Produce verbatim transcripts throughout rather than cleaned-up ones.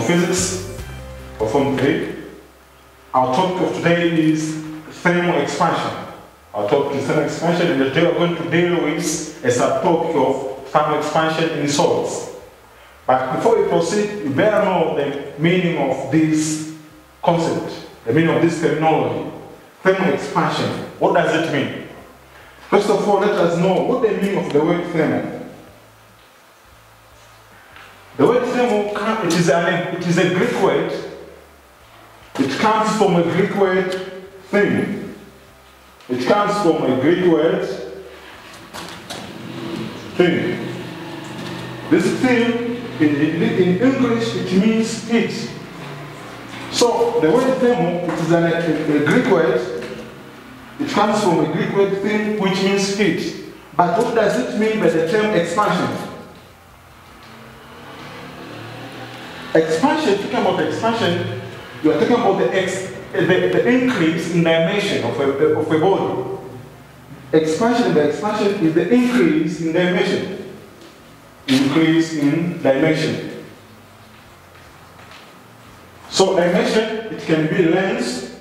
physics or Form three. Our topic of today is thermal expansion. Our topic is thermal expansion, and today we're going to deal with a subtopic of thermal expansion in solids. But before we proceed, you better know the meaning of this concept, the meaning of this terminology. Thermal expansion. What does it mean? First of all, let us know what the meaning of the word thermal. The word thermal, it is, an, it is a Greek word. It comes from a Greek word, therm. It comes from a Greek word, therm. This therm, in, in English, it means heat. So, the word thermal, it is an, a, a Greek word. It comes from a Greek word, therm, which means heat. But what does it mean by the term expansion? Expansion, talking about expansion, you are talking about the, ex, the, the increase in dimension of a, of a body. Expansion by expansion is the increase in dimension. Increase in dimension. So dimension, it can be length,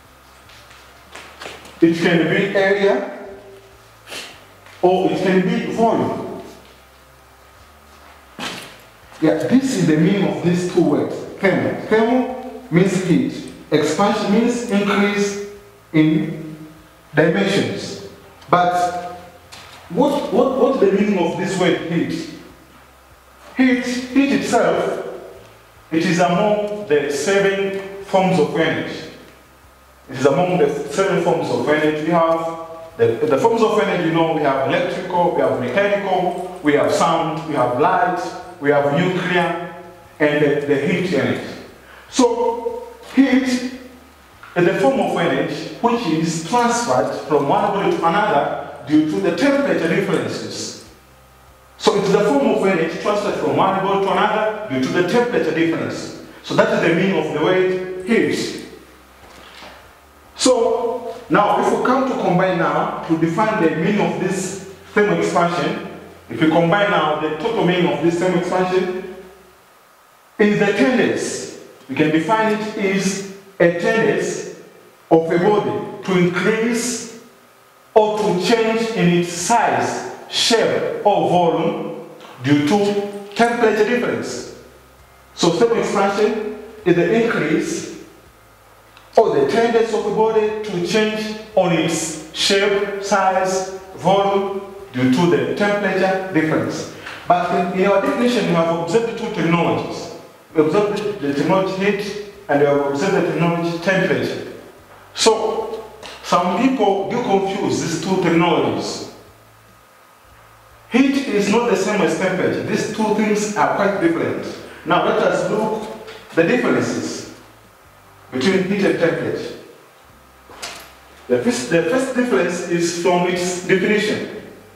it can be area, or it can be volume. Yeah, this is the meaning of these two words. Thermal. Thermal means heat. Expansion means increase in dimensions. But what, what, what's the meaning of this word heat? Heat, heat itself, it is among the seven forms of energy. It is among the seven forms of energy. We have the, the forms of energy, you know, we have electrical, we have mechanical, we have sound, we have light, we have nuclear, and the, the heat energy. So, heat is a form of energy which is transferred from one body to another due to the temperature differences. So, it is a form of energy transferred from one body to another due to the temperature difference. So, that is the meaning of the word heat. So, now if we come to combine now to define the meaning of this thermal expansion, if we combine now the total meaning of this thermal expansion, is the tendency. We can define it as a tendency of a body to increase or to change in its size, shape, or volume due to temperature difference. So thermal expansion is the increase or the tendency of a body to change on its shape, size, volume due to the temperature difference. But in, in our definition, we have observed two technologies. We observed the technology heat and we have observed the technology temperature. So, some people do confuse these two technologies. Heat is not the same as temperature. These two things are quite different. Now let us look at the differences between heat and temperature. The first, the first difference is from its definition.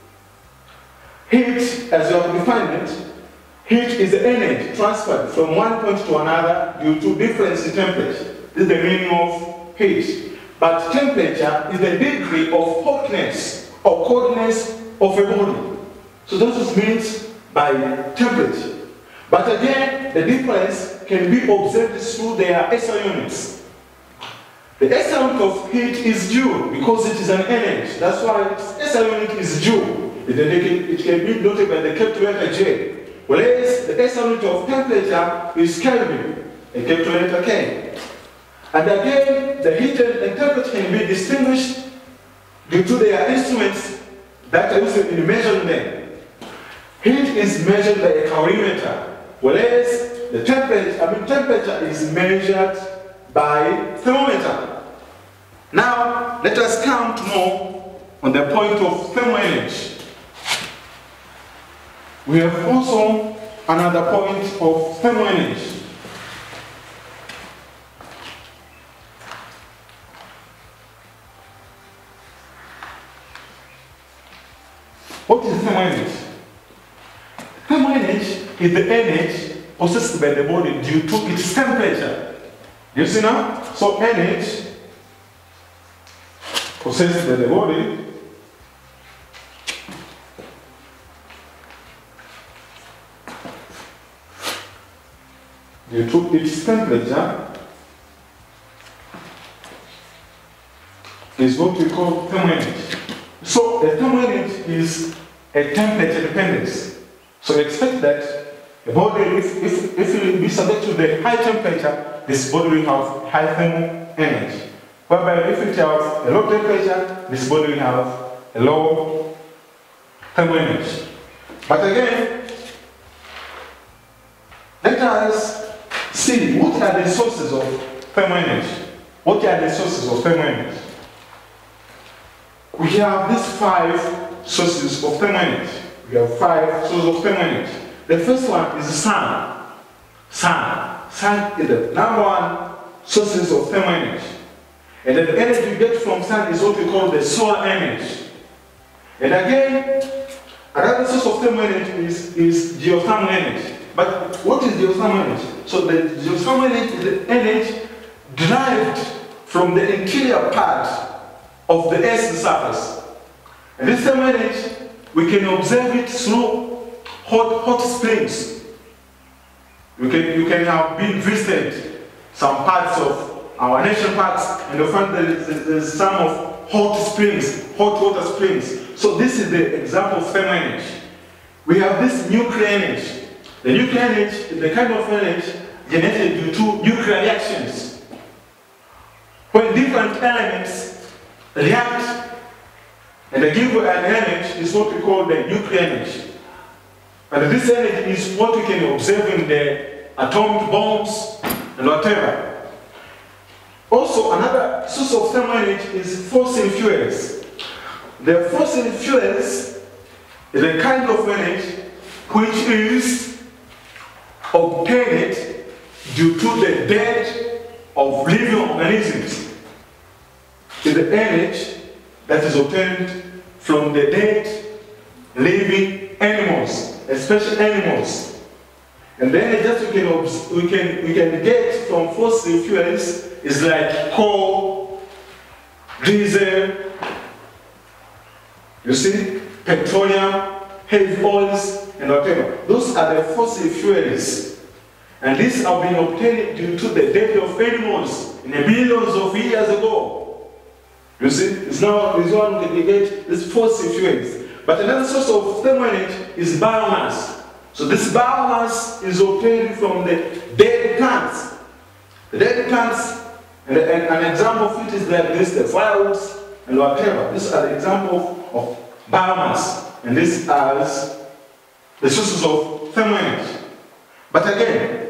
Heat, as you have defined it, heat is the energy transferred from one point to another due to difference in temperature. This is the meaning of heat. But temperature is the degree of hotness or coldness of a body. So that's what it means by temperature. But again, the difference can be observed through their S I units. The S I unit of heat is joule because it is an energy. That's why its S I unit is joule. It, it can be noted by the capital letter J. Whereas the S I unit of temperature is Kelvin, a capital letter K. And again, the heat and temperature can be distinguished due to their instruments that are used in measuring them. Heat is measured by a calorimeter, whereas the temperature, I mean, temperature is measured by thermometer. Now, let us come to more on the point of thermal energy. We have also another point of thermal energy. What is thermal energy? Thermal energy is the energy possessed by the body due to its temperature. You see now? So energy possessed by the body due to its temperature is what we call thermal energy. So a thermal energy is a temperature dependence. So expect that a body, if, if, if it will be subject to the high temperature, this body will have high thermal energy. Whereby if it has a low temperature, this body will have a low thermal energy. But again, let us see what are the sources of thermal energy. What are the sources of thermal energy? We have these five sources of thermal energy. We have five sources of thermal energy. The first one is the sun. Sun. Sun is the number one sources of thermal energy. And then the energy we get from sun is what we call the solar energy. And again, another source of thermal energy is, is geothermal energy. But what is geothermal energy? So the geothermal energy is the energy derived from the interior part of the Earth's surface. And this thermal energy, we can observe it through hot, hot springs. You can, you can have been visited some parts of our national parks and you'll find that there's some of hot springs, hot water springs. So this is the example of thermal energy. We have this nuclear energy. The nuclear energy is the kind of energy generated due to nuclear reactions. When different elements react and they give an energy is what we call the nuclear energy. And this energy is what we can observe in the atomic bombs and whatever. Also, another source of thermal energy is fossil fuels. The fossil fuels is a kind of energy which is obtained due to the death of living organisms. It's the energy that is obtained from the dead living animals, especially animals. And the energy that we can, we can, we can get from fossil fuels is like coal, diesel, you see, petroleum, heavy oils, and whatever. Those are the fossil fuels. And these have been obtained due to the death of animals in the millions of years ago. You see, it's now it's one that we get these fossil fuels. But another source of thermal energy is biomass. So this biomass is obtained from the dead plants. The dead plants, and, and an example of it is like this, the fireworks and whatever. These are the example of biomass. And these are the sources of thermal energy. But again,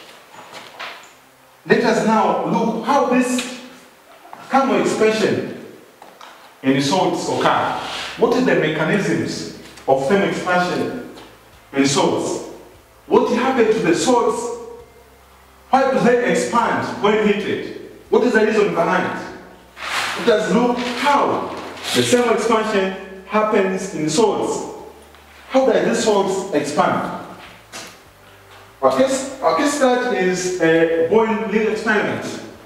let us now look how this thermal expansion in the salts occur. What are the mechanisms of thermal expansion in salts? What happens to the salts? Why do they expand when heated? What is the reason behind it? Let us look how the thermal expansion happens in salts. How does these salts expand? Our case, our case study is a boiling ring experiment.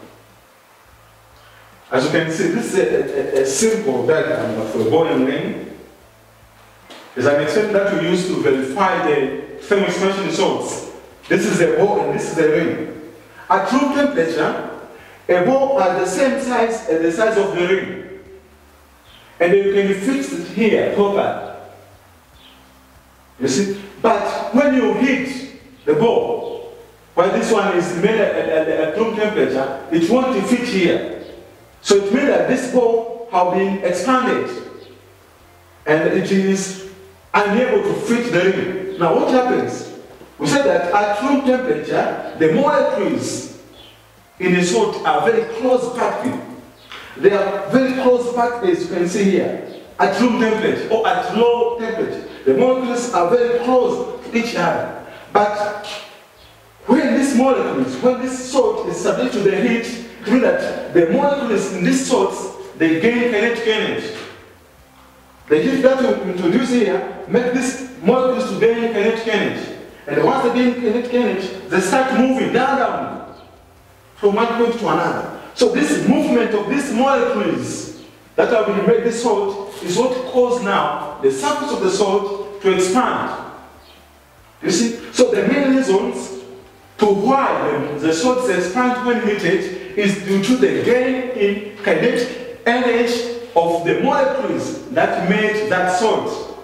As you can see, this is a, a, a simple diagram for a boiling ring. It's an experiment that we use to verify the thermal expansion in salts. This is a ball and this is a ring. At room temperature, a ball is the same size as the size of the ring. And you can fix it here properly. You see? But when you heat the ball, while this one is made at, at, at room temperature, it won't fit here. So it means that this ball has been expanded and it is unable to fit the ring. Now what happens? We said that at room temperature, the molecules in a salt are very close packed. They are very close packed, as you can see here, at room temperature or at low temperature. The molecules are very close to each other. But when these molecules, when this salt is subject to the heat, it means that the molecules in these salts, they gain kinetic energy. The heat that we introduce here make these molecules to gain kinetic energy. And once they gain kinetic energy, they start moving down, down from one point to another. So this movement of these molecules that have been made this salt is what causes now the surface of the salt to expand. You see? So the main reasons to why the, the solids expand when heated is due to the gain in kinetic energy of the molecules that made that solid.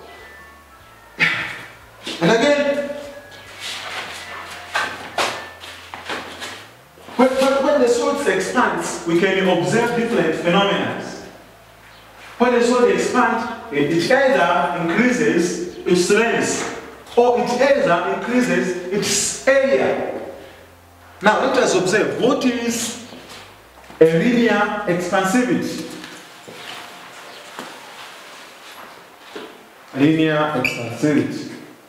And again, when, when, when the solid expands, we can observe different phenomena. When the solid expands, it either increases its length or it either increases its area. Now let us observe what is a linear expansivity. Linear expansivity.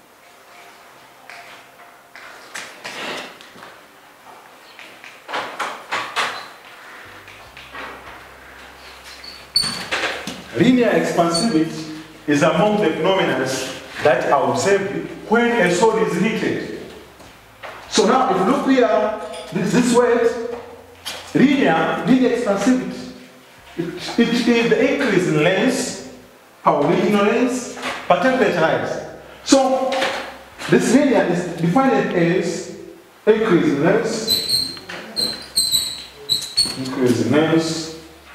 Linear expansivity is among the phenomena that are observed when a solid is heated. So now, if you look here, this, this word, linear, linear expansivity, it, it is the increase in length, per original length, per temperature rise. So, this linear is defined as increase in length, increase in length,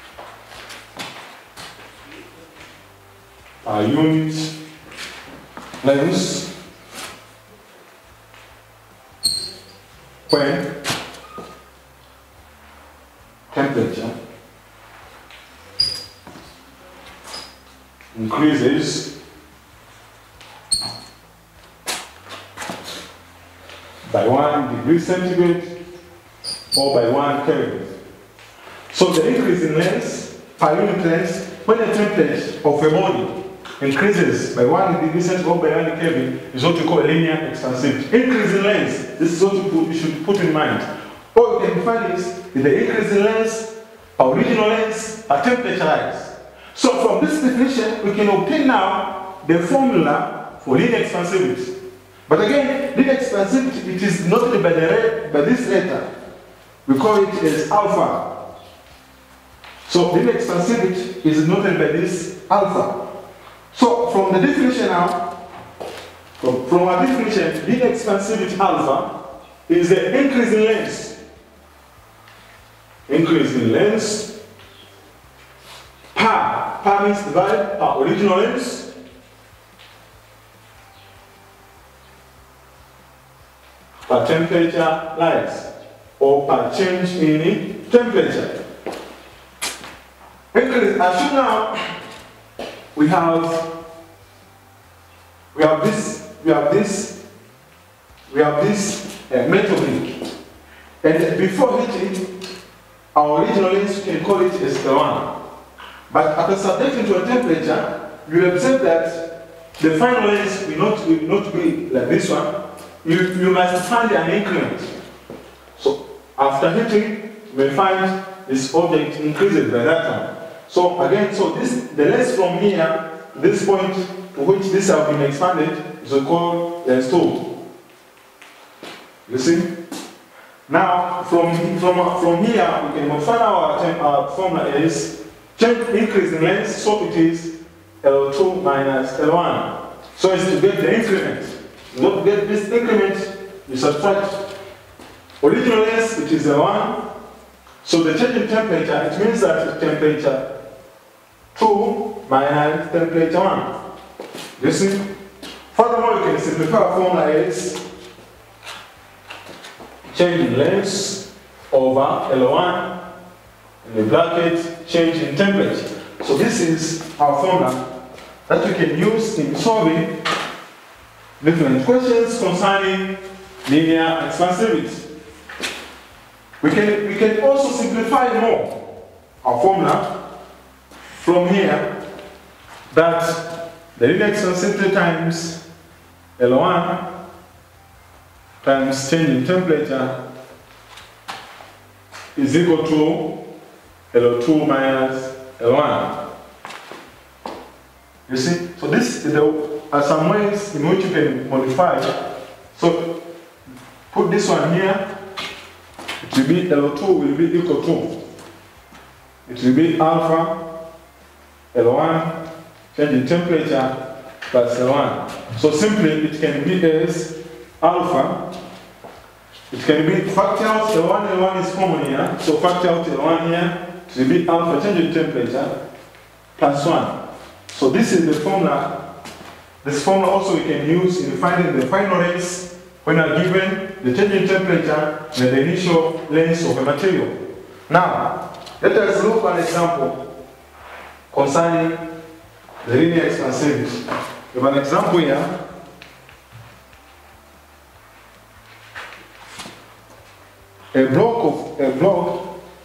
per unit length, when temperature increases by one degree centigrade or by one Kelvin. So the increase in length per unit length when the temperature of a body increases by one degree centigrade or by one Kelvin is what we call a linear expansivity. Increase in length, this is what you, put, you should put in mind. Or you can define this with the increase in length, original length, per temperature rise. So from this definition, we can obtain now the formula for linear expansivity. But again, linear expansivity, it is noted by, the, by this letter. We call it as alpha. So linear expansivity is noted by this alpha. So from the definition now, from, from our definition, linear expansivity alpha is the increase in length. Increase in length per, per means divided per original length per temperature rise or per change in temperature. Increase, as you now, we have we have this we have this we have this uh, metal ring, and before heating, our original length we can call it as L one. But after subjecting to a temperature, you observe that the final length will not will not be like this one. You you must find an increment. So after heating, you may find this object increases by that time. So again, so this the length from here to this point to which this has been expanded is called length two. You see? Now from from from here we can modify our our formula is change increase in length, so it is L two minus L one. So as to get the increment. You don't get this increment, you subtract original length, which is L one. So the change in temperature, it means that temperature two minus temperature one. You see? Furthermore, you can simplify our formula as change in length over L one, in the bracket, change in temperature. So this is our formula that we can use in solving different questions concerning linear expansivity. We can, we can also simplify more our formula from here, that the linear expansivity times L one times change in temperature is equal to L two minus L one. You see? So this is the, are some ways in which you can modify. So put this one here. It will be L two will be equal to, it will be alpha L one change in temperature plus L one. So simply it can be as alpha It can be factor out L one, L one is common here, so factor out L one here to be alpha change in temperature plus one. So this is the formula. This formula also we can use in finding the final length when you are given the change in temperature and the initial length of a material. Now, let us look at an example concerning the linear expansivity. We have an example here. A block of a block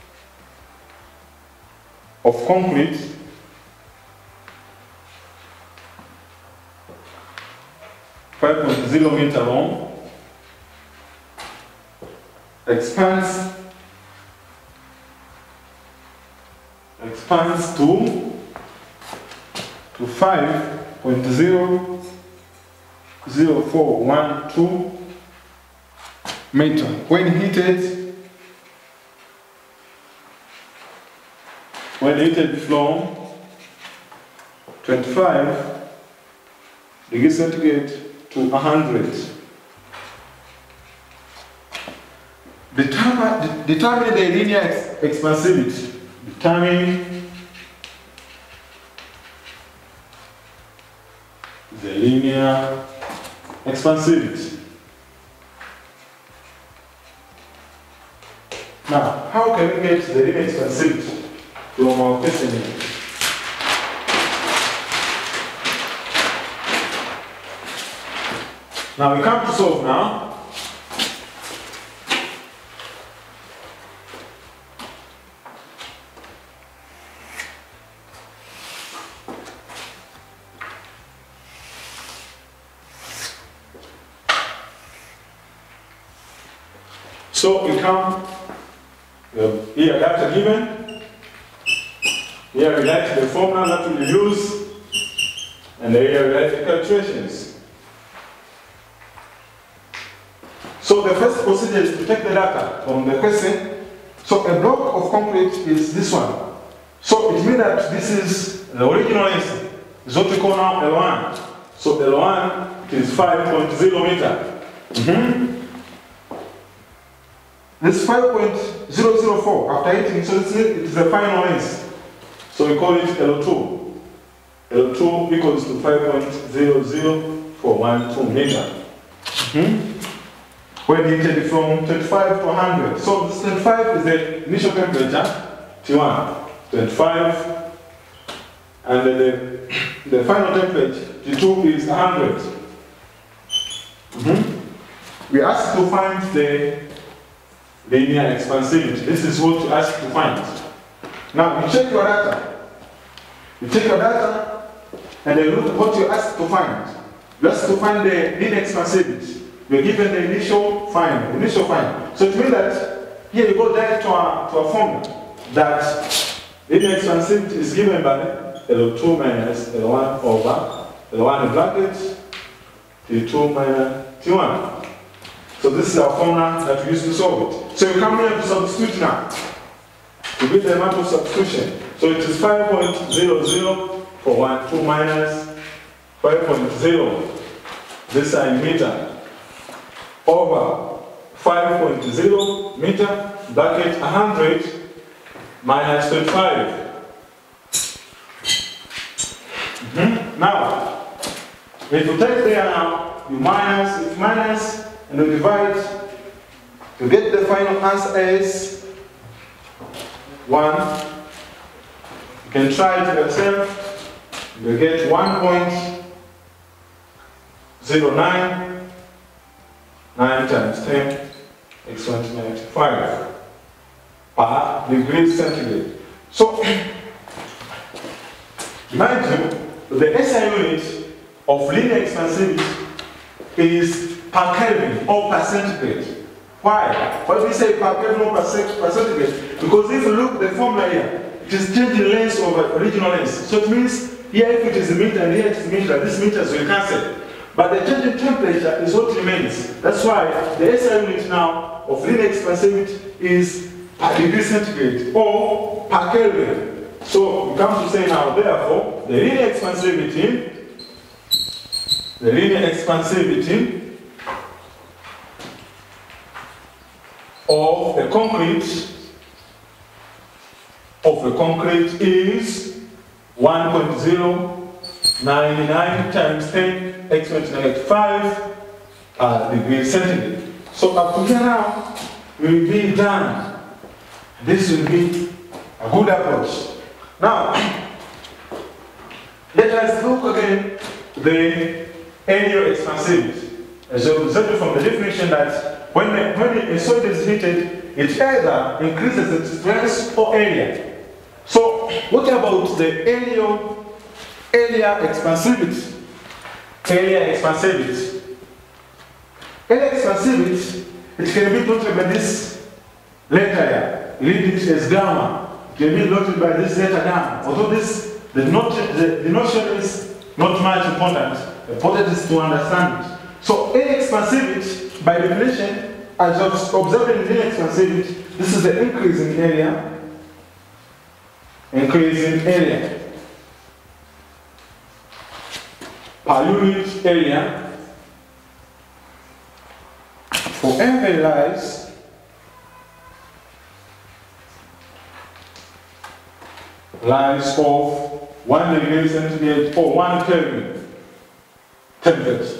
of concrete five point zero meter long expands expands to to five point zero zero four one two meter. When heated, when heated from twenty-five degrees centigrade to one hundred. Determine, determine the linear ex expansivity. Determine the linear expansivity. Now, how can we get the linear expansivity from our question here? Now we come to solve now. So we come uh, here data given. Here we write the formula that we use, and here we write the calculations. So the first procedure is to take the data from the question. So a block of concrete is this one. So it means that this is the original length, is what we call now L one. So L one is five point zero meter. Mm-hmm. This five point zero zero four after heating, so it is the final length. So we call it L two. L two equals to five point zero zero four one two meter. Mm-hmm. When heated from twenty-five to one hundred. So this twenty-five is the initial temperature, T one. twenty-five, and the, the final temperature, T two, is one hundred. Mm-hmm. We ask to find the linear expansivity. This is what you ask to find. Now you check your data. You check your data, and then look at what you ask to find. You ask to find the linear expansivity. We're given the initial find, initial find. So it means that here you go direct to a, to a formula that linear expansivity is given by L two minus L one over L one in bracket T two minus T one. So this is our formula that we use to solve it. So you come here to substitute now. To get the amount of substitution. So it is five point zero zero for one, two minus five point zero. This is in meter. Over five point zero meter, bracket one hundred minus twenty-five. Mm-hmm. Now, if you take there now, you minus, if minus, and you divide, to get the final answer is one. You can try it yourself. You get one point zero nine. nine times ten, x one to ninety-five per degree centigrade. So, mind you, the S I unit of linear expansivity is per Kelvin or per centigrade. Why? Why do we say per Kelvin or per centigrade? Because if you look at the formula here, it is changing length over original length. So it means here if it is a meter and here it is a meter, this meters will cancel. But the change in temperature is what remains. That's why the S I unit now of linear expansivity is per degree centigrade or per Kelvin. So we come to say now, therefore, the linear expansivity, the linear expansivity of a concrete of a concrete is one point zero nine nine times ten exponent negative five uh, degrees centigrade. So up to here now, we will be done. This will be a good approach. Now, let us look again the aerial expansivity. As you observed from the definition that when, the, when a solid is heated, it either increases its strength or area. So, what about the aerial area expansivity? Area expansivity. Area expansivity, it can be denoted by this letter here. Read it as gamma. It can be denoted by this letter gamma. Although this, the, not, the, the notion is not much important. The important is to understand it. So, area expansivity, by definition, as observed in area expansivity, this is the increase in area. Increase in area per unit area for every rise rise of one degree centigrade or one Kelvin temperature.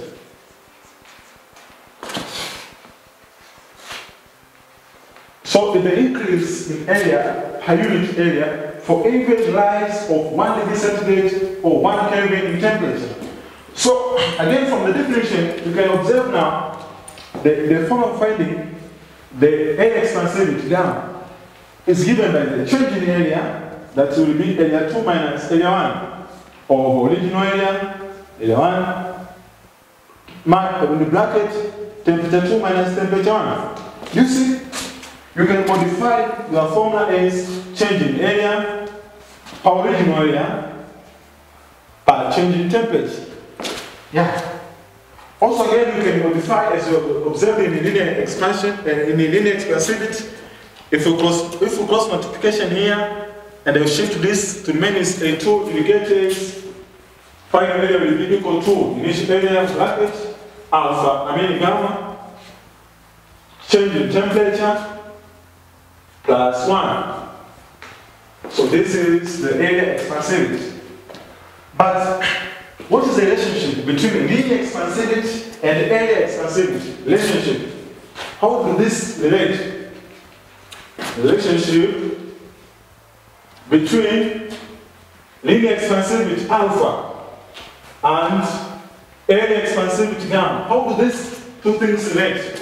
So the increase in area per unit area for every rise of one degree centigrade or one Kelvin in temperature. So again, from the definition, you can observe now the, the form of finding the area expansivity down is given by the change in area, that will be area two minus area one, or original area, area one, mark in the bracket, temperature two minus temperature one. You see, you can modify your formula as change in area per original area by change in temperature. Yeah. Also again, you can modify as you observed in the linear expansion and uh, in the linear expansivity. If you cross if you cross multiplication here and you shift this to minus a two, you get is final area will be equal to initial area bracket alpha, I mean gamma, change in temperature plus one. So this is the area expansivity. But what is the relationship between linear expansivity and area expansivity? Relationship. How do this relate? Relationship between linear expansivity alpha and area expansivity gamma. How do these two things relate?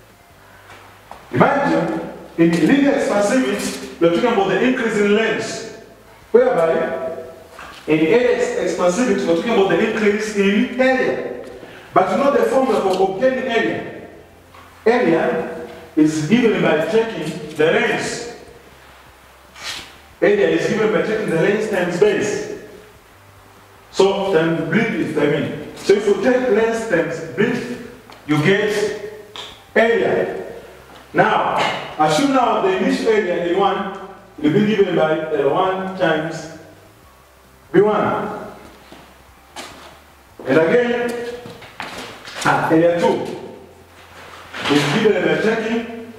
Imagine in linear expansivity, we are talking about the increase in length, whereby in area expansivity, we are talking about the increase in area. But you know the formula for obtaining area. Area is given by taking the length. Area is given by taking the length times base. So, times breadth, I mean. So if you take length times breadth, you get area. Now, assume now the initial area in one will be given by L one times B one. And again, ah, area two is given by taking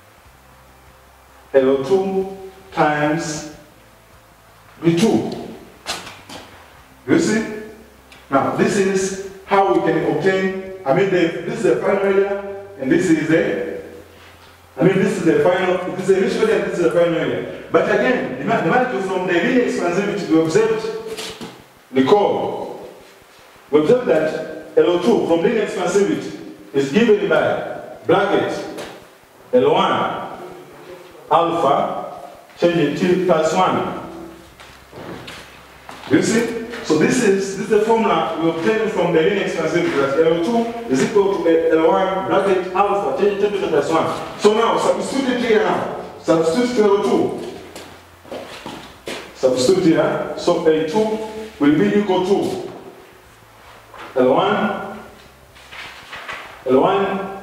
L two times B two. You see? Now, this is how we can obtain, I mean, the, this is the final area, and this is the I mean, this is the final, this is the initial area, this is the final area. But again, the matter from the linear expansivity, we observed the core. We observed that L O two from linear expansivity is given by bracket L one alpha changing T plus one. You see? So this is, this is the formula we obtained from the linear expansivity, that L O two is equal to L one bracket alpha changing temperature plus one. So now substitute it here now. Substitute L O two. Substitute here. So L two will be equal to L one L one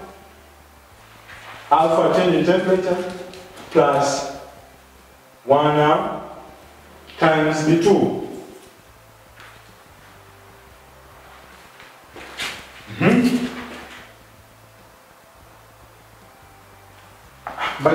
alpha changing temperature plus one now times B two. But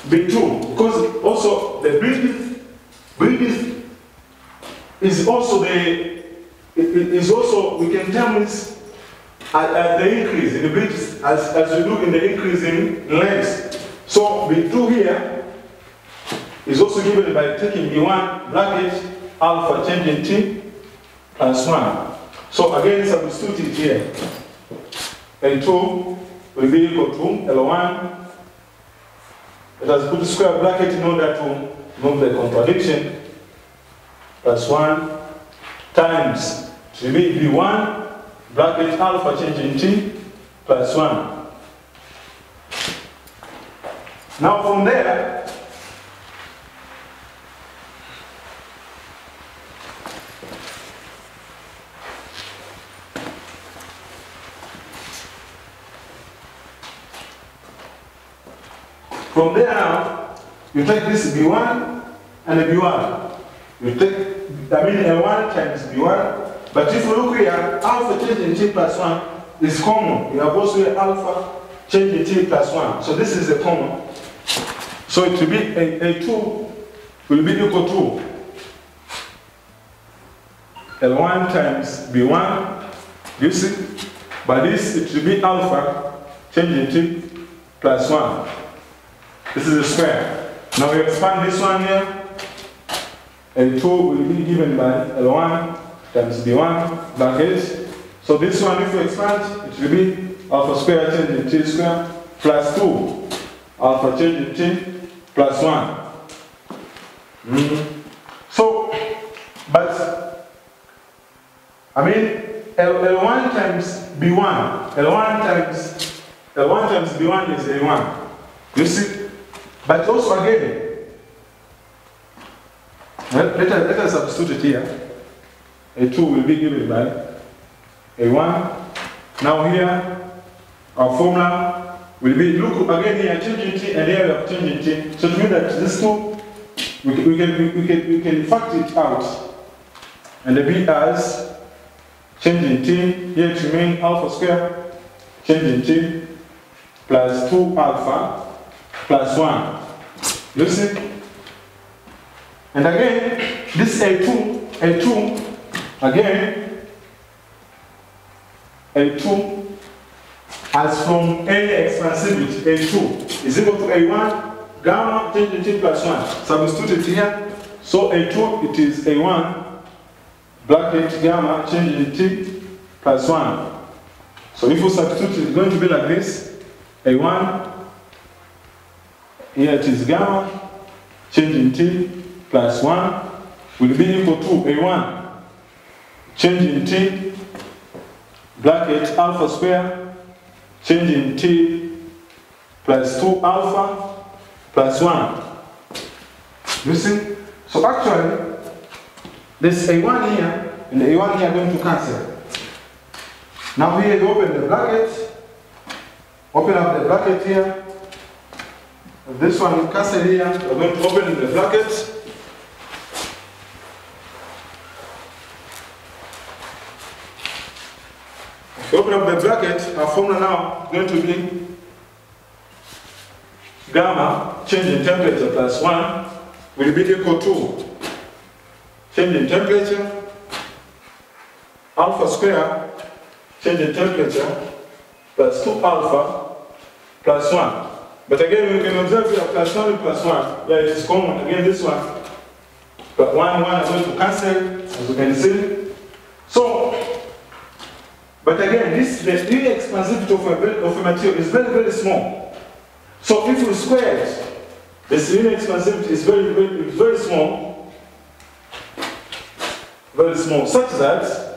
be two, because also the breadth, breadth is also the, it is also, we can term this as, as the increase in the breadth, as, as we do in the increase in length. So B two here is also given by taking B one bracket alpha changing T plus one. So again, substitute it here. L two will be equal to L one. Let us put a square bracket in order to remove the contradiction. Plus one times it will be B one bracket alpha changing T plus one. Now from there, From there now, you take this B one and a B one. You take, I mean, a one times B one. But if you look here, alpha changing T plus one is common. You have also alpha changing T plus one. So this is a common. So it will be a, a two will be equal to L one times B one. You see? But this, it will be alpha changing T plus one. This is a square. Now we expand this one here. L two will be given by L one times B one bracket. So this one, if you expand, it will be alpha square changing T square plus two alpha changing T plus one. Mm-hmm. So, but I mean L, L one times B one. L one times L one times B one is A one. You see? But also again, let, let, us, let us substitute it here. A two will be given by A one. Now here, our formula will be, look again here, changing T, and here we have changing T. So it means that these two, we can, we can, we can, we can fact it out. And the B as changing T, here to remain alpha square, changing T, plus two alpha, plus one. You see? And again, this A two, A two, again, A two, as from A expansivity, A two is equal to A one, gamma changing T plus one. Substitute it here. So A two, it is A one, bracket gamma changing T plus one. So if you substitute, it's going to be like this. A one, here it is gamma, changing T plus one will be equal to A one, changing T, bracket alpha square, changing T plus two alpha plus one. You see? So actually, this A one here and the A one here are going to cancel. Now here you open the bracket, open up the bracket here. This one will cancel here. We're going to open the bracket. If you open up the bracket, our formula now is going to be gamma changing temperature plus one will be equal to changing temperature alpha square changing temperature plus two alpha plus one. But again, we can observe here plus one and plus one, where it is common. Again, this one, but one and one are going to cancel, as you can see. So, but again, this the linear expansivity of a, of a material is very, very small. So if we square it, this linear expansivity is very, very, very small, very small, such that,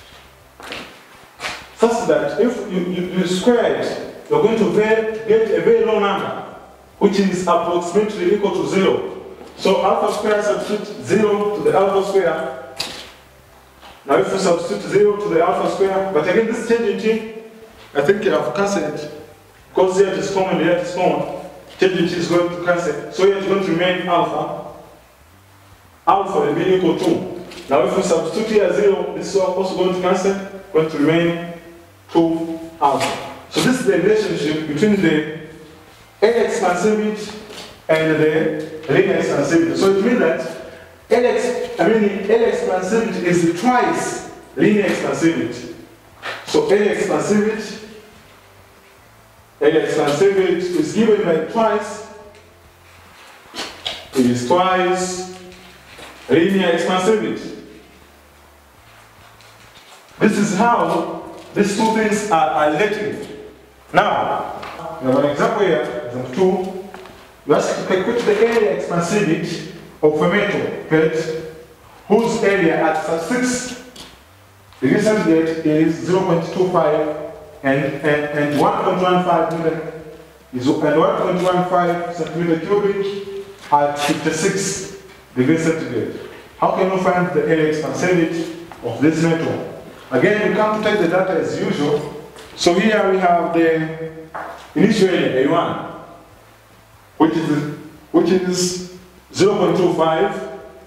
such that if you, you, you square it, you're going to get a very low number, which is approximately equal to zero. So alpha square substitute zero to the alpha square. Now if you substitute zero to the alpha square, but again this changing T, I think I've cancelled, because here it is common, here it is common. Changing T is going to cancel. So here it's going to remain alpha. Alpha will be equal to. Now if we substitute here zero, this is also going to cancel, going to remain two alpha. So this is the relationship between the A expansivity and the linear expansivity. So it means that Lx, I mean, L expansivity is twice linear expansivity. So L expansivity, L expansivity is given by twice, it is twice linear expansivity. This is how these two things are, are related. Now, we have an example here, example two. You ask to calculate the area expansivity of a metal plate whose area at six degrees centigrade is zero point two five and, and, and one point one five meter is and one point one five centimeter cubic at fifty-six degrees centigrade. How can you find the area expansivity of this metal? Again, you come to take the data as usual. So here we have the initial area A one, which is which is zero point two five.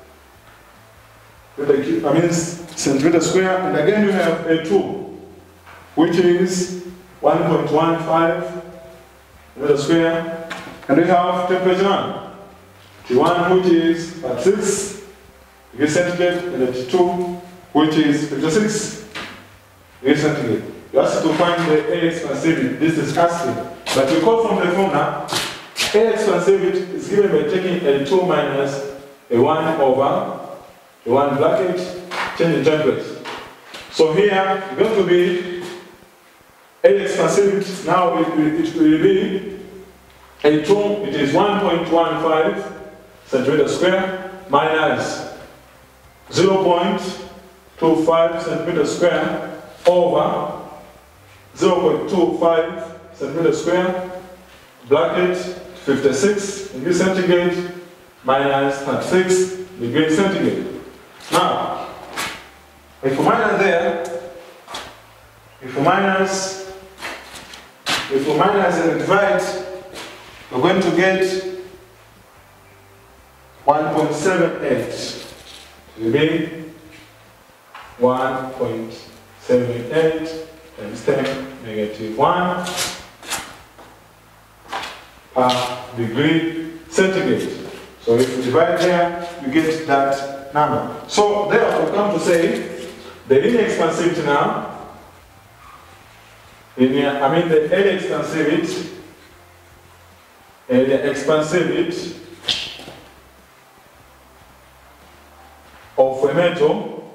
I mean centimeter square, and again you have A two, which is one point one five meter square, and we have temperature one, T one, which is at six degrees centigrade, and at T two, which is fifty-six degrees centigrade. You ask to find the air expansivity. This is casting, but you call from the formula. Air expansivity is given by taking A two minus A one over A one bracket, change in temperature. So here, it's going to be air expansivity. Now it, it, it will be A two, it is one point one five centimeter square minus zero point two five centimeter square over zero point two five centimeter square bracket fifty-six degrees centigrade minus thirty-six degrees centigrade. Now, if you minus there, if you minus, if you minus and divide, you're going to get one point seven eight. It will be one point seven eight times ten negative one per degree centigrade. So if you divide there, you get that number. So therefore, we come to say the linear expansivity now, linear, I mean the area expansivity, area expansivity of a metal,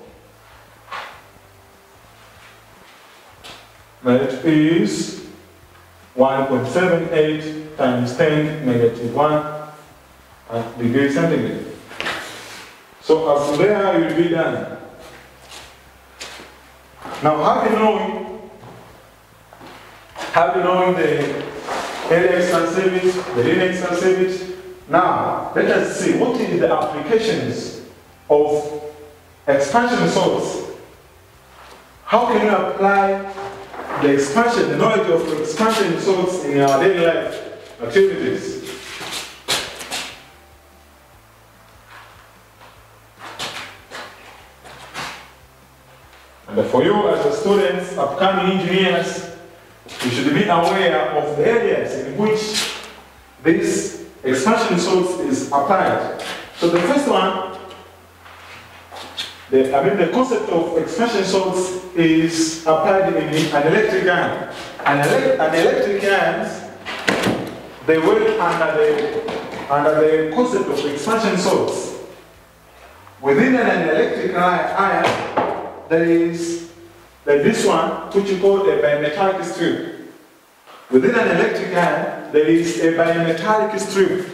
that is one point seven eight times ten negative one degrees centigrade. So from there you will be done. Now having known, having known the area expansivity, the linear expansivity, now let us see what is the applications of expansion salts. How can you apply the expansion, the knowledge of expansion salts in our daily life activities? And for you as a students, upcoming engineers, you should be aware of the areas in which this expansion salts is applied. So the first one, the, I mean the concept of expansion salts is applied in an electric iron. An, ele an electric ions, they work under the, under the concept of expansion salts. Within an electric iron, there is like this one, which you call a bimetallic strip. Within an electric iron, there is a bimetallic strip.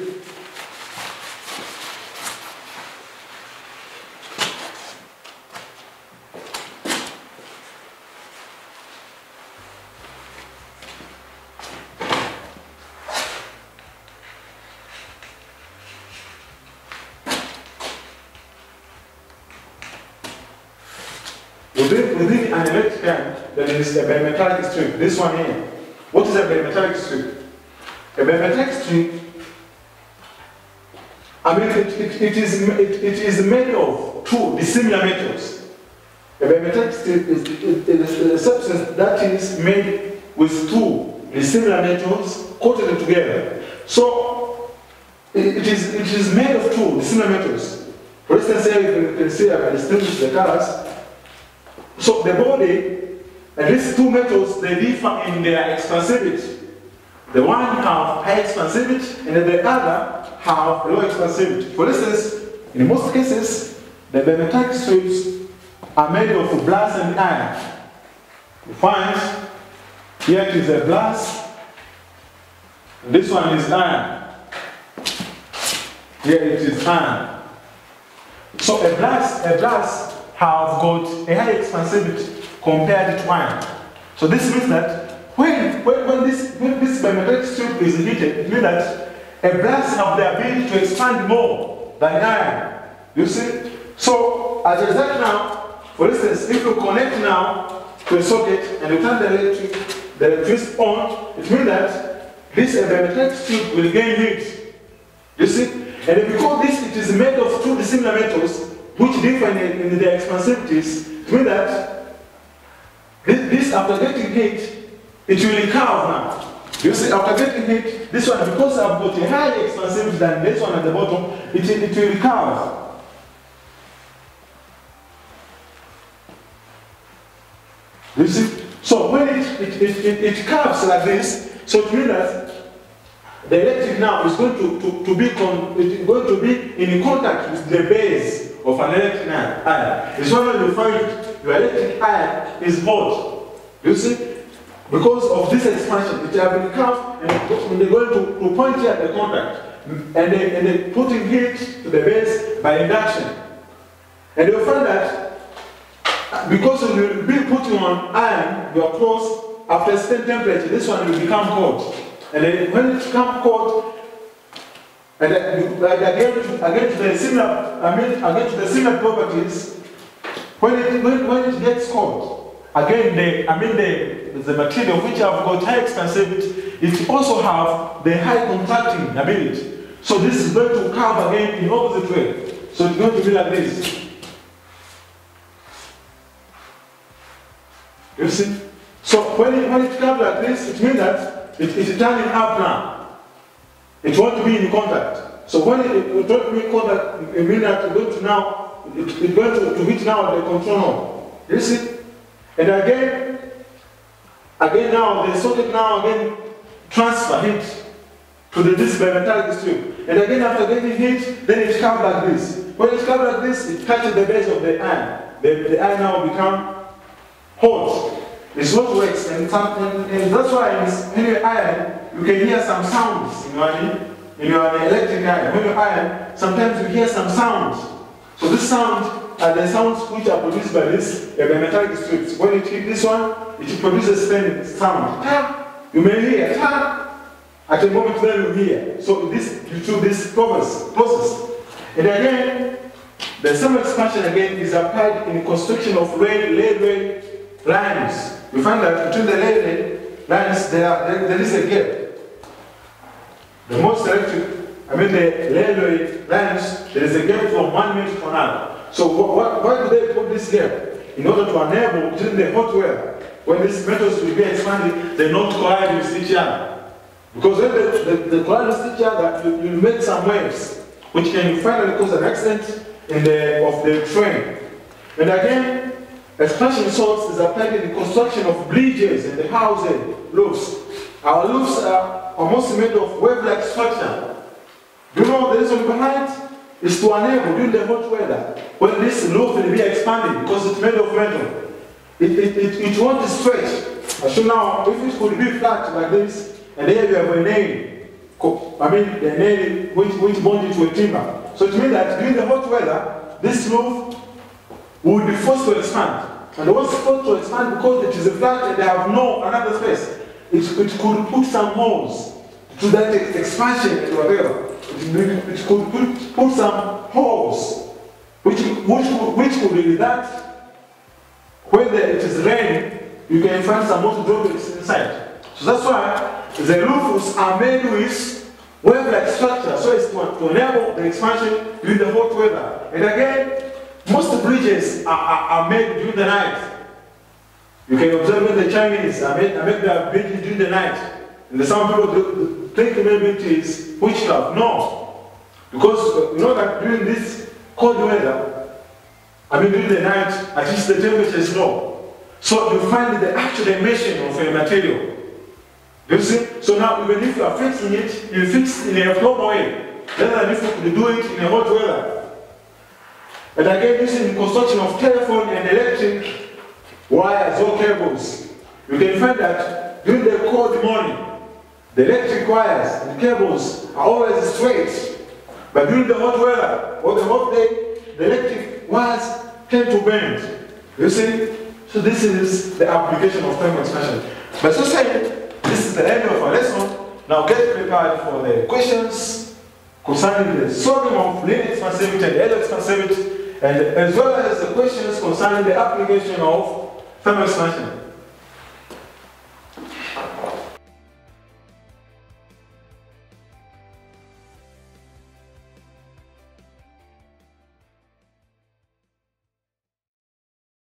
Within, within an electric iron, there is a bimetallic strip. This one here. What is a bimetallic strip? A bimetallic strip, I mean, it, it, it, is, it, it is made of two dissimilar metals. A bimetallic strip is, it, it is a substance that is made with two dissimilar metals coated together. So, it, it, is, it is made of two similar metals. For instance, here you can see I can distinguish the colors. So the body, and these two metals, they differ in their expansivity. The one have high expansivity, and the other have low expansivity. For instance, in most cases, the bimetallic strips are made of brass and iron. You find here it is a brass, this one is iron. Here it is iron. So a brass, a brass have got a high expansivity compared to iron. So this means that when, when, when this, when this bimetallic strip is heated, it means that a brass have the ability to expand more than iron. You see? So as a result now, for instance, if you connect now to a socket and you turn the electric, the electricity on, it means that this bimetallic strip will gain heat. You see? And because this it is made of two dissimilar metals which differ in, in their expansivities, it means that this, this after getting heat, it will recurve now. You see, after getting heat, this one, because I've got a higher expansivity than this one at the bottom, it, it will recurve. You see? So when it, it, it, it, it curves like this, so it means that the electric now is going to, to, to be con, it is going to be in contact with the base of an electric iron. It's when you find your electric iron is hot. You see? Because of this expansion, it has been curved and they're going to, to point here at the contact. And they, and they putting heat to the base by induction. And you'll find that because you'll be putting on iron, your clothes, after a certain temperature, this one will become cold. And then when it becomes cold, and then again to, again to the similar, I mean, again to the similar properties, when it when, when it gets cold, again the I mean the the material which have got high expansivity, it also have the high contracting ability. So this is going to curve again in opposite way. So it's going to be like this. You see? So when it when it curves like this, it means that it is turning up now. It won't be in contact. So when it, it won't be in contact, it means that it's going to now, it, it's going to, to hit now the control knob. You see? And again, again now, the socket now again transfer heat to the this bimetallic strip. And again, after getting heat, then it comes like this. When it comes like this, it touches the base of the iron. The, the iron now become hot. It's what works, and, some, and, and that's why when you iron, you can hear some sounds in your, in your electric iron. When you iron, sometimes you hear some sounds. So this sound are the sounds which are produced by this bimetallic strips. When it hits this one, it produces a sound. Tap! You may hear tap. At a moment when you hear. So this through this process, process. And again, the same expansion again is applied in construction of rail, railway lines. You find that between the railway lines there, there, there is a gap. The most electric, I mean the railway lines, there is a gap from one meter to another. So what, why do they put this gap? In order to enable during the hot weather, when these metals will be expanded, they not collide with each other. Because when they, they, they collide with each other, you, you make some waves, which can finally cause an accident in the, of the train. And again, expansion source is applied in the construction of bridges and the housing roofs. Our roofs are almost made of wave-like structure. Do you know the reason behind it? Is to enable during the hot weather, when this roof will be expanded because it's made of metal. It, it, it, it won't stretch. So now, if it could be flat like this, and here you have a nail, I mean the nail which, which bonded to a timber. So it means that during the hot weather, this roof will be forced to expand. And once forced to expand because it is flat and they have no another space, it, it could put some holes to that expansion and whatever. It, it could put, put some holes which, which, which could be that when the, it is raining, you can find some water droplets inside. So that's why the roofs are made with wave-like structure, so as to, to enable the expansion during the hot weather. And again, most bridges are, are, are made during the night. You can observe when the Chinese are made, are made their bridges during the night. And some people do, think maybe it is witchcraft. No. Because uh, you know that during this cold weather, I mean during the night, at least the temperature is low. So you find the actual dimension of a material. You see? So now even if you are fixing it, you fix it in a normal way, rather than if you could do it in a hot weather. And again, using the construction of telephone and electric wires or cables, you can find that during the cold morning, the electric wires and cables are always straight. But during the hot weather or the hot day, the electric wires tend to bend. You see? So this is the application of thermal expansion. But so saying, this is the end of our lesson. Now get prepared for the questions concerning the solving of linear expansivity and L expansivity, and as well as the questions concerning the application of thermal expansion.